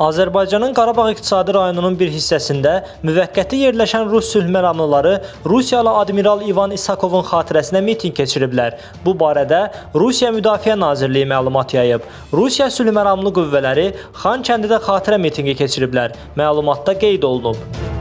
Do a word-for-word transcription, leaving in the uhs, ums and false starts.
Azərbaycanın Qarabağ İqtisadi rayonunun bir hissəsində müvəqqəti yerləşən rus sülh məramlıları Rusiyalı Admiral İvan İsakovun xatirəsinə mitinq keçiriblər. Bu barədə Rusiya Müdafiə Nazirliyi məlumat yayıb. Rusiya sülh məramlı qüvvələri Xankəndidə xatirə mitinqi keçiriblər. Məlumatda qeyd olunub.